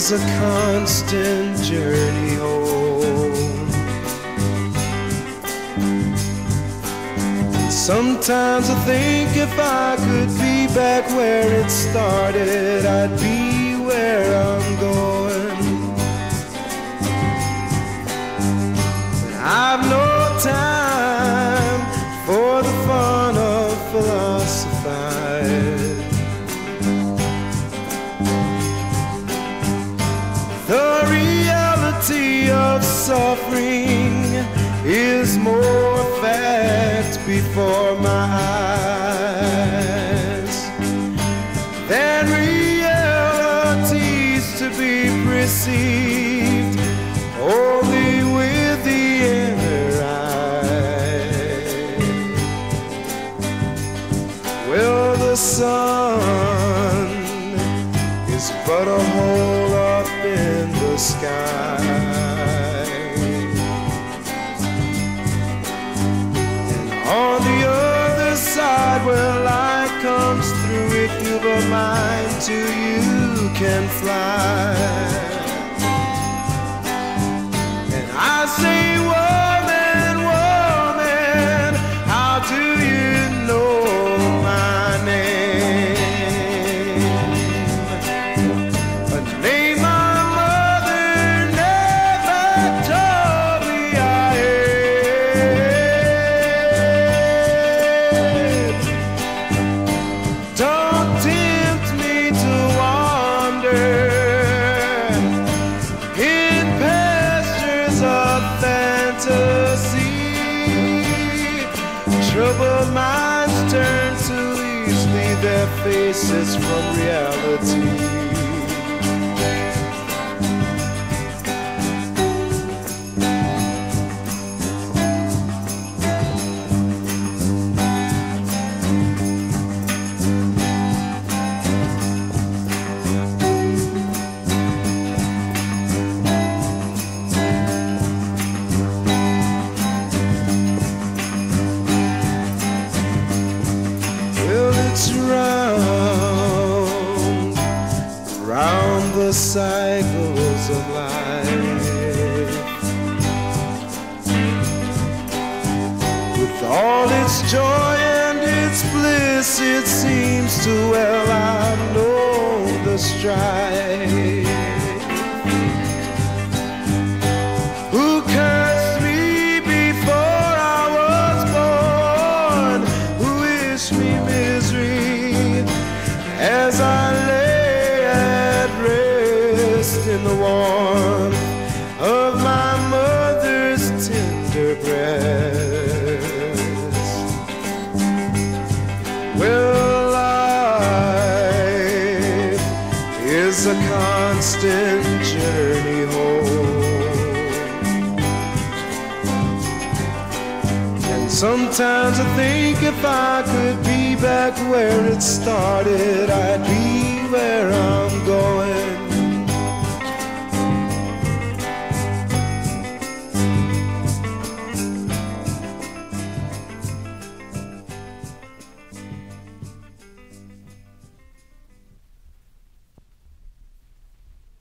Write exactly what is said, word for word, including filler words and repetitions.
is a constant journey home. Sometimes I think if I could be back where it started, I'd be where I'm going. But I've no time for the fun of philosophizing. The reality of suffering is more fact before my eyes than realities to be perceived only with the inner eye. Well, the sun is but a hole up in the sky, and on the other side where light comes through, if you've a mind to, you can fly. And I say, woman, woman, how do you know my name? A name my mother never told me I had. Don't tempt me to wander in pastures of fantasy. Troubled minds turn too easily their faces from reality. It's round, round the cycles of life. With all its joy and its bliss, it seems to well I know the strife. Who cursed me before I was born? Who wished me misery as I lay at rest in the warmth of my mother's tender breast? Well, life is a constant journey home, and sometimes I think if I could be back where it started, I'd be where I'm